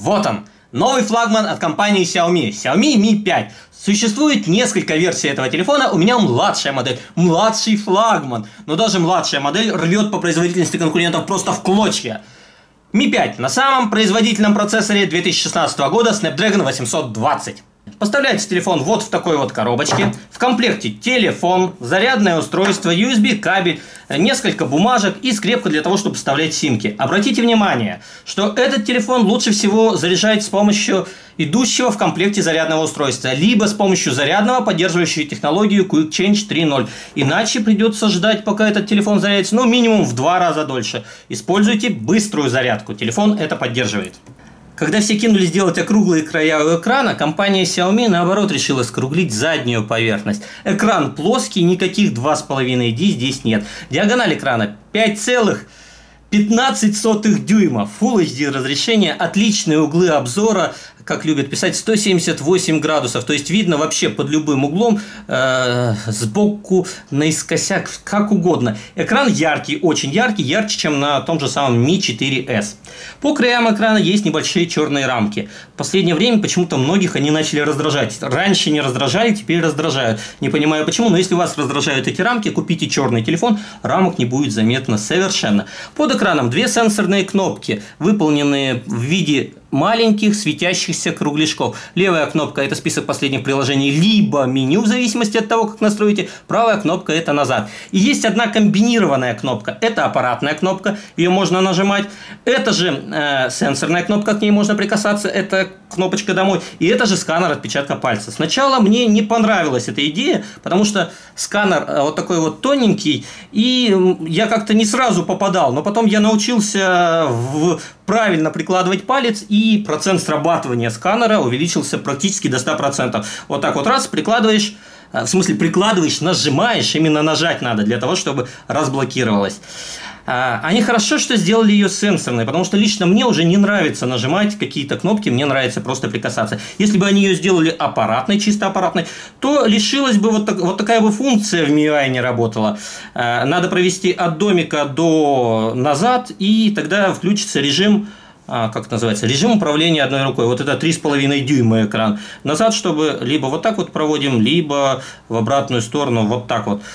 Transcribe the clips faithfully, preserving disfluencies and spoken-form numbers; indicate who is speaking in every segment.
Speaker 1: Вот он, новый флагман от компании Xiaomi, Xiaomi Mi пять. Существует несколько версий этого телефона, у меня младшая модель, младший флагман. Но даже младшая модель рвет по производительности конкурентов просто в клочья. Mi пять на самом производительном процессоре две тысячи шестнадцатого года Snapdragon восемьсот двадцать. Поставляется телефон вот в такой вот коробочке. В комплекте телефон, зарядное устройство, ю эс би кабель, несколько бумажек и скрепка для того, чтобы вставлять симки. Обратите внимание, что этот телефон лучше всего заряжать с помощью идущего в комплекте зарядного устройства, либо с помощью зарядного, поддерживающего технологию Quick Change три ноль. Иначе придется ждать, пока этот телефон зарядится, ну, минимум в два раза дольше. Используйте быструю зарядку, телефон это поддерживает. Когда все кинулись делать округлые края у экрана, компания Xiaomi наоборот решила скруглить заднюю поверхность. Экран плоский, никаких два с половиной ди здесь нет. Диагональ экрана пять целых пятнадцать сотых дюйма. Full эйч ди разрешение, отличные углы обзора, как любят писать, сто семьдесят восемь градусов. То есть видно вообще под любым углом, э, сбоку, наискосяк, как угодно. Экран яркий, очень яркий, ярче, чем на том же самом ми четыре эс. По краям экрана есть небольшие черные рамки. В последнее время почему-то многих они начали раздражать. Раньше не раздражали, теперь раздражают. Не понимаю почему, но если вас раздражают эти рамки, купите черный телефон, рамок не будет заметно совершенно. Под экраном две сенсорные кнопки, выполненные в виде маленьких светящихся кругляшков. Левая кнопка – это список последних приложений, либо меню, в зависимости от того, как настроите. Правая кнопка – это назад. И есть одна комбинированная кнопка. Это аппаратная кнопка, ее можно нажимать. Это же э, сенсорная кнопка, к ней можно прикасаться. Это кнопочка «Домой». И это же сканер отпечатка пальца. Сначала мне не понравилась эта идея, потому что сканер вот такой вот тоненький, и я как-то не сразу попадал. Но потом я научился в правильно прикладывать палец, и процент срабатывания сканера увеличился практически до ста процентов. Вот так вот раз прикладываешь, в смысле прикладываешь, нажимаешь, именно нажать надо для того, чтобы разблокировалось. Они хорошо, что сделали ее сенсорной, потому что лично мне уже не нравится нажимать какие-то кнопки, мне нравится просто прикасаться. Если бы они ее сделали аппаратной, чисто аппаратной, то лишилась бы вот, так, вот такая бы функция в эм ай ю ай не работала. Надо провести от домика до назад, и тогда включится режим, как это называется, режим управления одной рукой. Вот это три с половиной дюйма экран. Назад, чтобы либо вот так вот проводим, либо в обратную сторону вот так вот.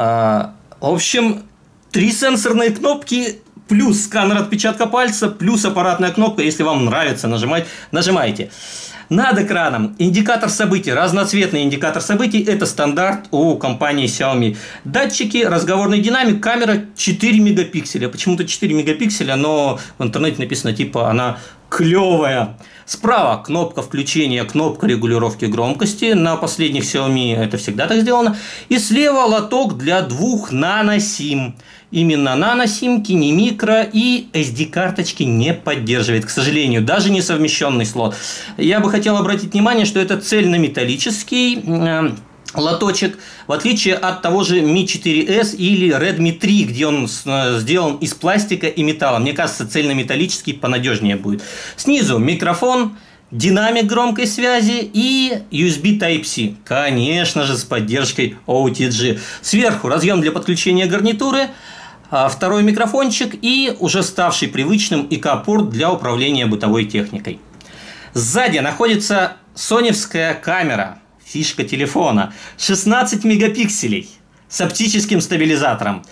Speaker 1: В общем, три сенсорные кнопки, плюс сканер отпечатка пальца, плюс аппаратная кнопка. Если вам нравится нажимать, нажимайте. Над экраном индикатор событий, разноцветный индикатор событий, это стандарт у компании Xiaomi. Датчики, разговорный динамик, камера четыре мегапикселя. Почему-то четыре мегапикселя, но в интернете написано типа она клевая. Справа кнопка включения, кнопка регулировки громкости. На последних Xiaomi это всегда так сделано. И слева лоток для двух нано-сим. Именно нано-симки, не микро, и эс ди-карточки не поддерживает, к сожалению, даже не совмещенный слот. Я бы хотел обратить внимание, что это цельнометаллический э, лоточек, в отличие от того же ми четыре эс или Redmi три, где он сделан из пластика и металла. Мне кажется, цельнометаллический понадежнее будет. Снизу микрофон, динамик громкой связи и ю эс би Type-C. Конечно же, с поддержкой о ти джи. Сверху разъем для подключения гарнитуры, второй микрофончик и уже ставший привычным ай си-порт для управления бытовой техникой. Сзади находится соневская камера. Фишка телефона. шестнадцать мегапикселей с оптическим стабилизатором.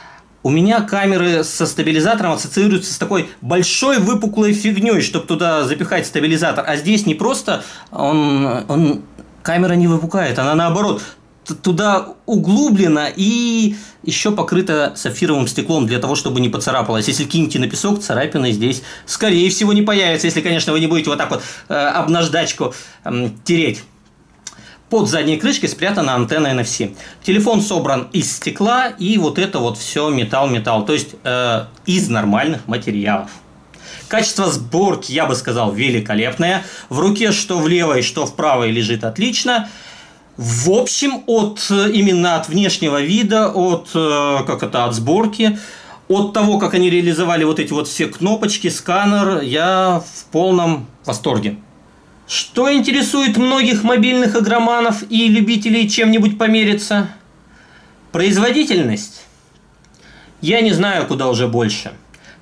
Speaker 1: У меня камеры со стабилизатором ассоциируются с такой большой выпуклой фигней, чтобы туда запихать стабилизатор. А здесь не просто он, он, камера не выпукает, она наоборот туда углублена и еще покрыта сапфировым стеклом для того, чтобы не поцарапалось. Если кинете на песок, царапины здесь скорее всего не появятся, если, конечно, вы не будете вот так вот э, об наждачку э, тереть. Под задней крышкой спрятана антенна эн эф си. Телефон собран из стекла, и вот это вот все металл-металл, то есть э, из нормальных материалов. Качество сборки, я бы сказал, великолепное. В руке что в левой, что в правой лежит отлично. В общем, от именно от внешнего вида, от, э, как это, от сборки, от того, как они реализовали вот эти вот все кнопочки, сканер, я в полном восторге. Что интересует многих мобильных игроманов и любителей чем-нибудь помериться? Производительность? Я не знаю, куда уже больше.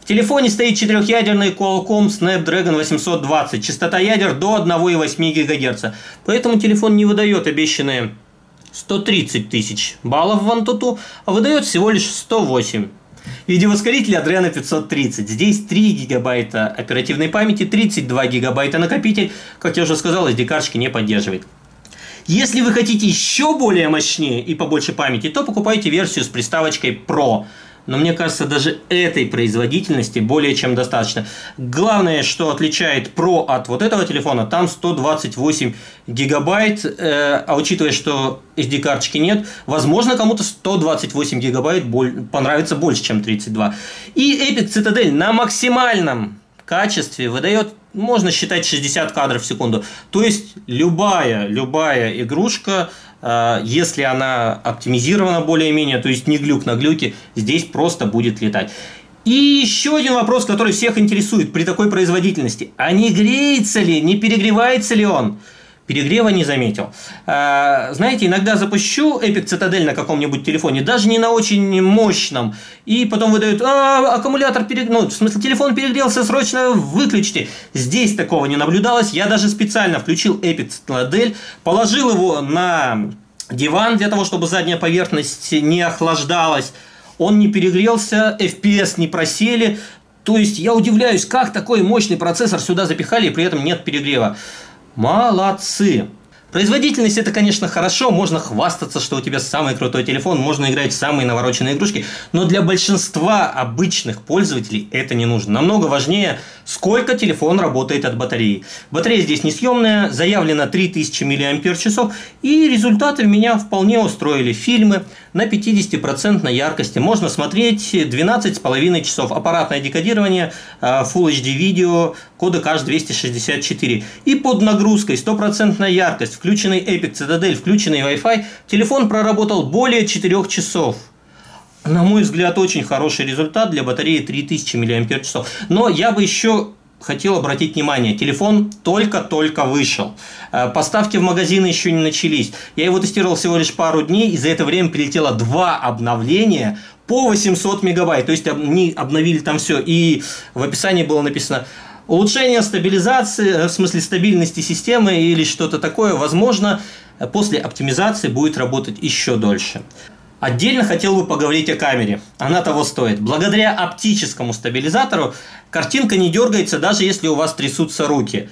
Speaker 1: В телефоне стоит четырехъядерный Qualcomm Snapdragon восемьсот двадцать, частота ядер до одного и восьми гигагерца. Поэтому телефон не выдает обещанные сто тридцать тысяч баллов в Antutu, а выдает всего лишь сто восемь. Видеоускоритель Adreno пятьсот тридцать. Здесь три гигабайта оперативной памяти, тридцать два гигабайта накопитель. Как я уже сказал, эс ди-карточки не поддерживает. Если вы хотите еще более мощнее и побольше памяти, то покупайте версию с приставочкой Pro. Но мне кажется, даже этой производительности более чем достаточно. Главное, что отличает Pro от вот этого телефона, там сто двадцать восемь гигабайт, э, а учитывая, что эс ди-карточки нет, возможно, кому-то сто двадцать восемь гигабайт понравится больше, чем тридцать два. И Epic Citadel на максимальном качестве выдает, можно считать, шестьдесят кадров в секунду. То есть любая, любая игрушка, если она оптимизирована более-менее, то есть не глюк на глюке, здесь просто будет летать. И еще один вопрос, который всех интересует при такой производительности. А не греется ли, не перегревается ли он? Перегрева не заметил. Знаете, иногда запущу Epic Citadel на каком-нибудь телефоне, даже не на очень мощном, и потом выдают: а, аккумулятор перегрелся, ну, в смысле, телефон перегрелся, срочно выключите. Здесь такого не наблюдалось. Я даже специально включил Epic Citadel, положил его на диван для того, чтобы задняя поверхность не охлаждалась. Он не перегрелся, эф пи эс не просели. То есть я удивляюсь, как такой мощный процессор сюда запихали, и при этом нет перегрева. Молодцы! Производительность — это, конечно, хорошо, можно хвастаться, что у тебя самый крутой телефон, можно играть в самые навороченные игрушки, но для большинства обычных пользователей это не нужно. Намного важнее, сколько телефон работает от батареи. Батарея здесь несъемная, заявлено три тысячи миллиампер-часов, и результаты меня вполне устроили. Фильмы на пятидесятипроцентной яркости можно смотреть двенадцать с половиной часов. Аппаратное декодирование, Full эйч ди видео, кодек эйч двести шестьдесят четыре. И под нагрузкой стопроцентная яркость, включенный Epic Citadel, включенный Wi-Fi, телефон проработал более четырёх часов. На мой взгляд, очень хороший результат для батареи три тысячи миллиампер-часов. Но я бы еще хотел обратить внимание, телефон только-только вышел. Поставки в магазины еще не начались. Я его тестировал всего лишь пару дней, и за это время прилетело два обновления по восемьсот мегабайт. То есть они обновили там все. И в описании было написано: улучшение стабилизации, в смысле стабильности системы или что-то такое, возможно, после оптимизации будет работать еще дольше. Отдельно хотел бы поговорить о камере. Она того стоит. Благодаря оптическому стабилизатору картинка не дергается, даже если у вас трясутся руки.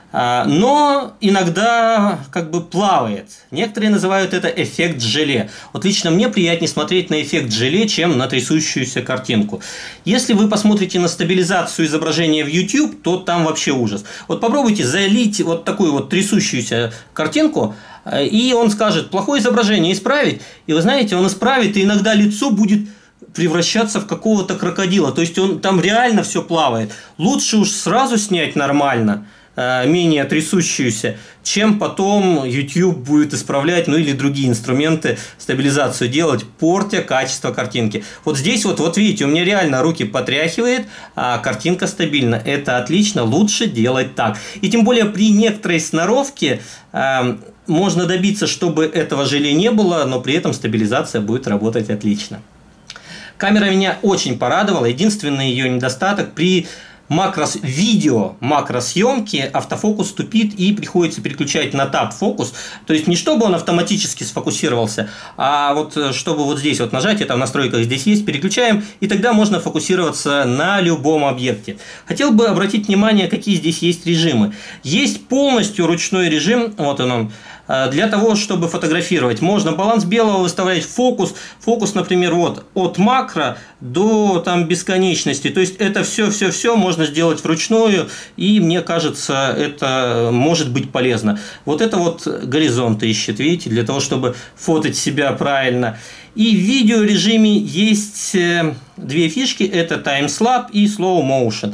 Speaker 1: Но иногда как бы плавает. Некоторые называют это эффект желе. Вот лично мне приятнее смотреть на эффект желе, чем на трясущуюся картинку. Если вы посмотрите на стабилизацию изображения в YouTube, то там вообще ужас. Вот попробуйте залить вот такую вот трясущуюся картинку, и он скажет: плохое изображение, исправить. И вы знаете, он исправит, и иногда лицо будет превращаться в какого-то крокодила. То есть он там реально все плавает. Лучше уж сразу снять нормально, менее трясущуюся, чем потом YouTube будет исправлять, ну или другие инструменты стабилизацию делать, портя качество картинки. Вот здесь вот, вот видите, у меня реально руки потряхивает, а картинка стабильна. Это отлично, лучше делать так. И тем более при некоторой сноровке э, можно добиться, чтобы этого желе не было, но при этом стабилизация будет работать отлично. Камера меня очень порадовала. Единственный ее недостаток: при макрос видео макросъемки автофокус тупит и приходится переключать на тап фокус. То есть не чтобы он автоматически сфокусировался, а вот чтобы вот здесь вот нажать, это в настройках здесь есть, переключаем, и тогда можно фокусироваться на любом объекте. Хотел бы обратить внимание, какие здесь есть режимы. Есть полностью ручной режим, вот он он. Для того, чтобы фотографировать, можно баланс белого выставлять, фокус, фокус, например, вот от макро до там бесконечности. То есть это все-все-все можно сделать вручную, и мне кажется, это может быть полезно. Вот это вот горизонты ищет, видите, для того, чтобы фотать себя правильно. И в видеорежиме есть две фишки, это таймслап и slow motion.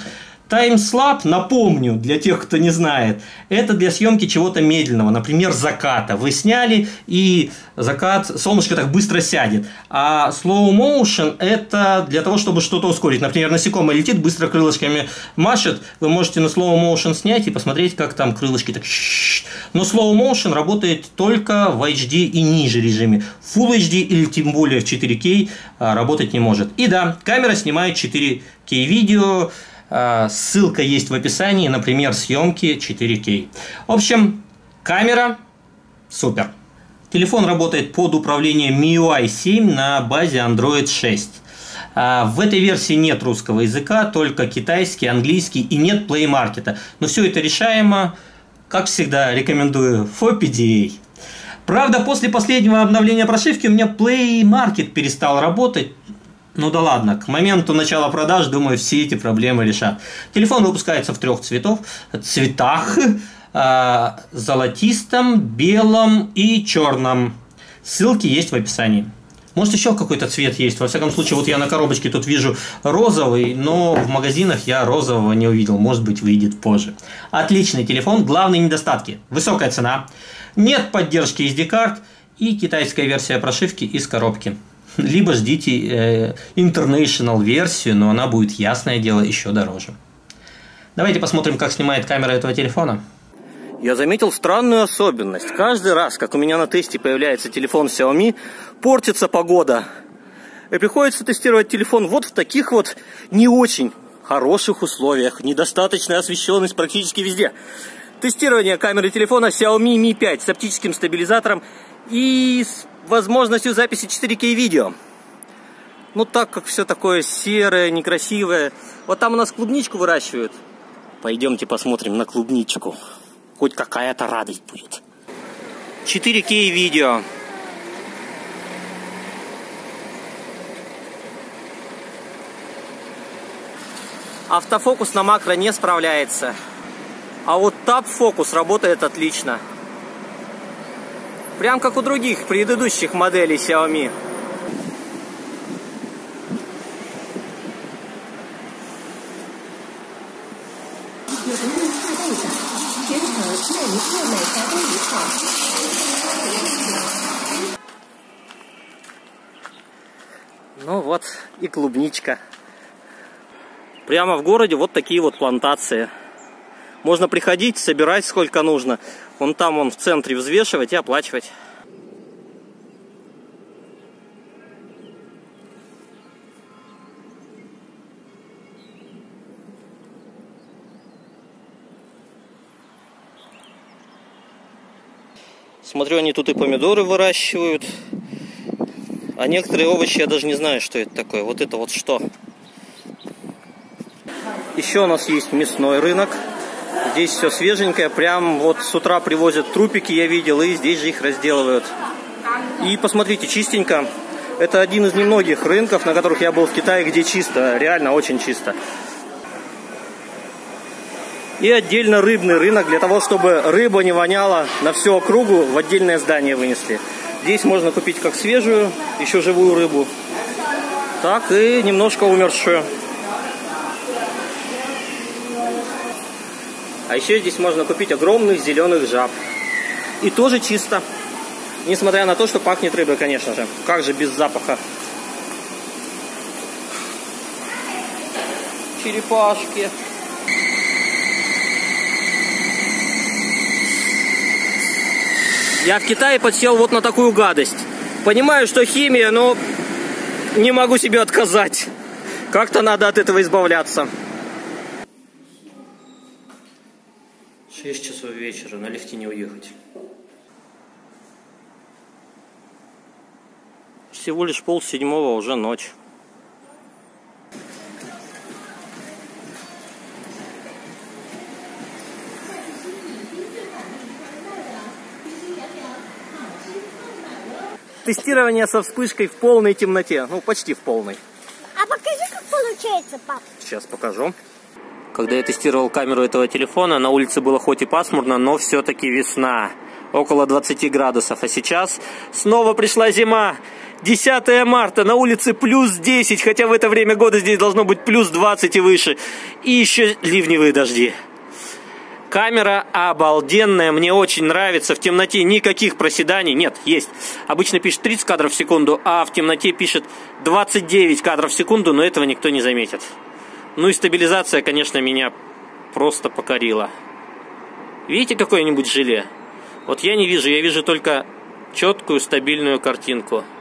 Speaker 1: Таймслап, напомню, для тех, кто не знает, это для съемки чего-то медленного, например, заката. Вы сняли, и закат, солнышко так быстро сядет. А slow motion это для того, чтобы что-то ускорить. Например, насекомое летит, быстро крылышками машет. Вы можете на slow motion снять и посмотреть, как там крылышки так. Но slow motion работает только в эйч ди и ниже режиме. Full эйч ди или тем более в четыре кей работать не может. И да, камера снимает четыре кей видео. Ссылка есть в описании, например, съемки четыре кей. В общем, камера супер. Телефон работает под управлением эм ю ай семь на базе андроид шесть. В этой версии нет русского языка, только китайский, английский и нет Play Market. Но все это решаемо. Как всегда, рекомендую эф о пи ди эй. Правда, после последнего обновления прошивки у меня Play Market перестал работать. Ну да ладно, к моменту начала продаж, думаю, все эти проблемы решат. Телефон выпускается в трех цветов, цветах, э, золотистом, белом и черном. Ссылки есть в описании. Может, еще какой-то цвет есть. Во всяком случае, вот я на коробочке тут вижу розовый, но в магазинах я розового не увидел. Может быть, выйдет позже. Отличный телефон. Главные недостатки. Высокая цена, нет поддержки эс ди-карт и китайская версия прошивки из коробки. Либо ждите э, International версию, но она будет, ясное дело, еще дороже. Давайте посмотрим, как снимает камера этого телефона. Я заметил странную особенность. Каждый раз, как у меня на тесте появляется телефон Xiaomi, портится погода. И приходится тестировать телефон вот в таких вот не очень хороших условиях. Недостаточная освещенность практически везде. Тестирование камеры телефона Xiaomi ми пять с оптическим стабилизатором и с возможностью записи четыре кей видео. Ну так как все такое серое, некрасивое. Вот там у нас клубничку выращивают. Пойдемте посмотрим на клубничку. Хоть какая-то радость будет. четыре кей видео. Автофокус на макро не справляется. А вот тап-фокус работает отлично. Прям как у других предыдущих моделей Xiaomi. Ну вот и клубничка. Прямо в городе вот такие вот плантации. Можно приходить, собирать сколько нужно. Вон там, вон в центре взвешивать и оплачивать. Смотрю, они тут и помидоры выращивают. А некоторые овощи я даже не знаю, что это такое. Вот это вот что. Еще у нас есть мясной рынок. Здесь все свеженькое. Прям вот с утра привозят трупики, я видел, и здесь же их разделывают. И посмотрите, чистенько. Это один из немногих рынков, на которых я был в Китае, где чисто. Реально очень чисто. И отдельно рыбный рынок, для того, чтобы рыба не воняла на всю округу, в отдельное здание вынесли. Здесь можно купить как свежую, еще живую рыбу, так и немножко умершую. А еще здесь можно купить огромных зеленых жаб. И тоже чисто. Несмотря на то, что пахнет рыбой, конечно же. Как же без запаха. Черепашки. Я в Китае подсел вот на такую гадость. Понимаю, что химия, но не могу себе отказать. Как-то надо от этого избавляться. шесть часов вечера, на лифте не уехать. Всего лишь пол седьмого, уже ночь. Тестирование со вспышкой в полной темноте. Ну, почти в полной.
Speaker 2: А покажи, как получается, пап.
Speaker 1: Сейчас покажу. Когда я тестировал камеру этого телефона, на улице было хоть и пасмурно, но все-таки весна. Около двадцати градусов. А сейчас снова пришла зима.
Speaker 3: десятое марта, на улице плюс десять, хотя в это время года здесь должно быть плюс двадцать и выше. И еще ливневые дожди. Камера обалденная, мне очень нравится. В темноте никаких проседаний. Нет, есть. Обычно пишет тридцать кадров в секунду, а в темноте пишет двадцать девять кадров в секунду, но этого никто не заметит. Ну и стабилизация, конечно, меня просто покорила. Видите какое-нибудь желе? Вот я не вижу, я вижу только четкую стабильную картинку.